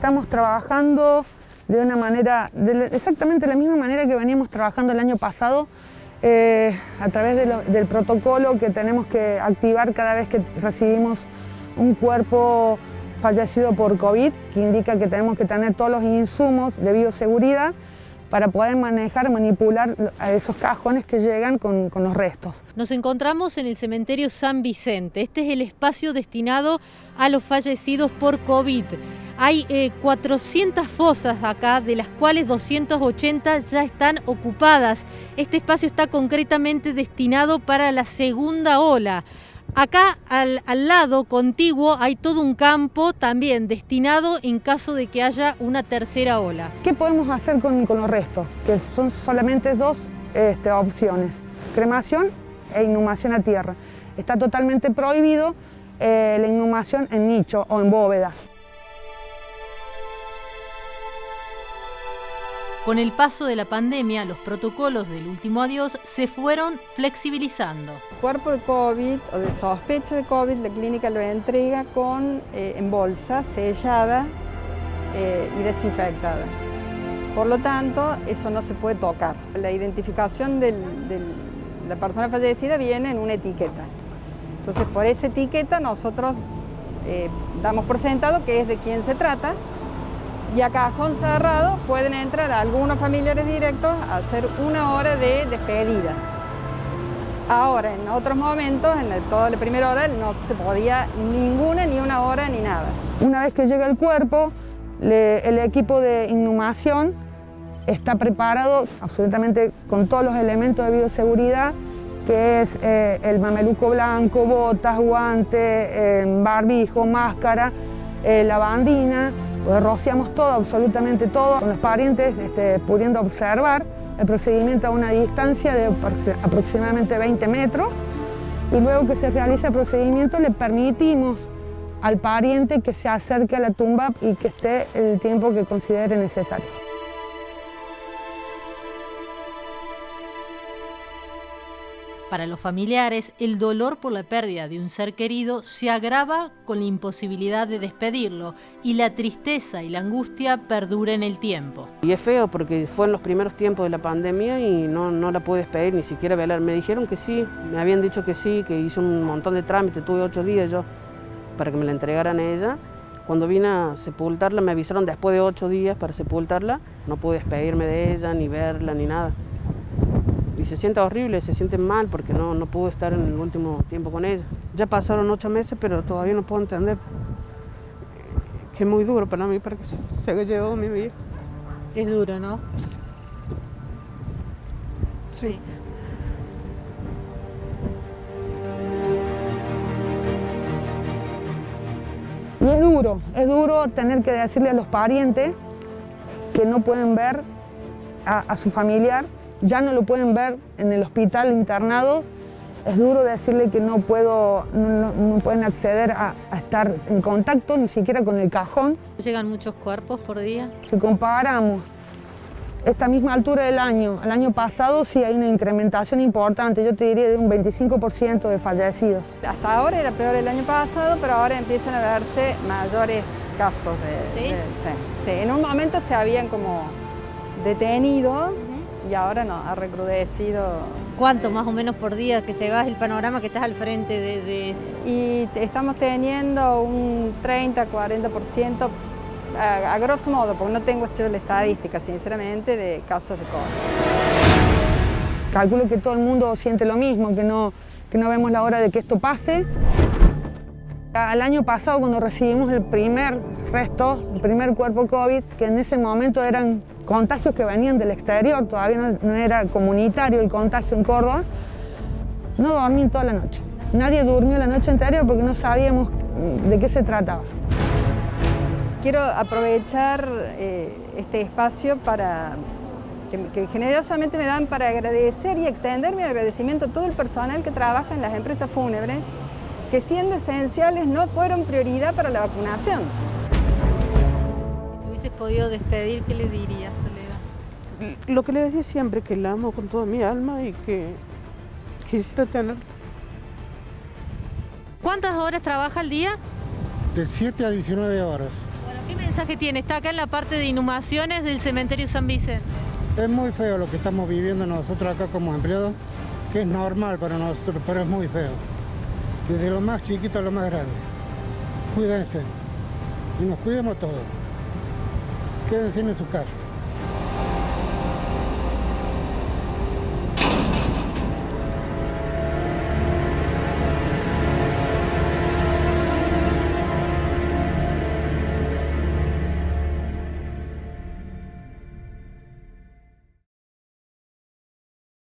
estamos trabajando de una manera, exactamente la misma manera que veníamos trabajando el año pasado, a través del protocolo que tenemos que activar cada vez que recibimos un cuerpo fallecido por COVID, que indica que tenemos que tener todos los insumos de bioseguridad para poder manejar, manipular a esos cajones que llegan con los restos. Nos encontramos en el cementerio San Vicente. Este es el espacio destinado a los fallecidos por COVID. Hay 400 fosas acá, de las cuales 280 ya están ocupadas. Este espacio está concretamente destinado para la segunda ola. Acá al lado, contiguo, hay todo un campo también destinado en caso de que haya una tercera ola. ¿Qué podemos hacer con los restos? Que son solamente dos opciones: cremación e inhumación a tierra. Está totalmente prohibido la inhumación en nicho o en bóveda. Con el paso de la pandemia, los protocolos del último adiós se fueron flexibilizando. Cuerpo de COVID o de sospecha de COVID, la clínica lo entrega en bolsa, sellada y desinfectada. Por lo tanto, eso no se puede tocar. La identificación de la persona fallecida viene en una etiqueta. Entonces, por esa etiqueta nosotros damos por sentado que es de quién se trata. Y a cajón cerrado pueden entrar algunos familiares directos a hacer una hora de despedida. Ahora, en otros momentos, toda la primera hora, no se podía ni una hora, ni nada. Una vez que llega el cuerpo, el equipo de inhumación está preparado absolutamente con todos los elementos de bioseguridad, que es el mameluco blanco, botas, guantes, barbijo, máscara, lavandina. Pues rociamos todo, absolutamente todo, con los parientes pudiendo observar el procedimiento a una distancia de aproximadamente 20 metros, y luego que se realiza el procedimiento le permitimos al pariente que se acerque a la tumba y que esté el tiempo que considere necesario. Para los familiares, el dolor por la pérdida de un ser querido se agrava con la imposibilidad de despedirlo, y la tristeza y la angustia perdura en el tiempo. Y es feo porque fue en los primeros tiempos de la pandemia y no la pude despedir, ni siquiera velar. Me dijeron que sí, me habían dicho que sí, que hice un montón de trámites, tuve 8 días yo para que me la entregaran a ella. Cuando vine a sepultarla me avisaron después de 8 días para sepultarla. No pude despedirme de ella, ni verla, ni nada. Y se siente horrible, se siente mal porque no pude estar en el último tiempo con ella. Ya pasaron 8 meses, pero todavía no puedo entender que es muy duro para mí, para que se haya llevado mi vida. Es duro, ¿no? Sí. Y es duro tener que decirle a los parientes que no pueden ver a su familiar, ya no lo pueden ver en el hospital internados. Es duro decirle que no pueden acceder a estar en contacto ni siquiera con el cajón. ¿Llegan muchos cuerpos por día? Si comparamos esta misma altura del año, al año pasado, sí hay una incrementación importante, yo te diría de un 25% de fallecidos. Hasta ahora era peor el año pasado, pero ahora empiezan a verse mayores casos ¿Sí? Sí. En un momento se habían como detenido y ahora no, ha recrudecido. ¿Cuánto más o menos por día que llevas el panorama que estás al frente de...? Y estamos teniendo un 30-40%, a grosso modo, porque no tengo hecho la estadística, sinceramente, de casos de COVID. Calculo que todo el mundo siente lo mismo, que no vemos la hora de que esto pase. El año pasado, cuando recibimos el primer cuerpo COVID, que en ese momento eran contagios que venían del exterior, todavía no era comunitario el contagio en Córdoba, no dormí en toda la noche. Nadie durmió la noche anterior porque no sabíamos de qué se trataba. Quiero aprovechar este espacio que generosamente me dan para agradecer y extender mi agradecimiento a todo el personal que trabaja en las empresas fúnebres, que siendo esenciales no fueron prioridad para la vacunación. Si te hubieses podido despedir, ¿qué le dirías, Soledad? Lo que le decía siempre, que la amo con toda mi alma y que quisiera tener. ¿Cuántas horas trabaja al día? De 7 a 19 horas. Bueno, ¿Qué mensaje tiene? Está acá en la parte de inhumaciones del cementerio San Vicente. Es muy feo lo que estamos viviendo nosotros acá como empleados, que es normal para nosotros, pero es muy feo. Desde lo más chiquito a lo más grande. Cuídense y nos cuidemos todos. Quédense en su casa.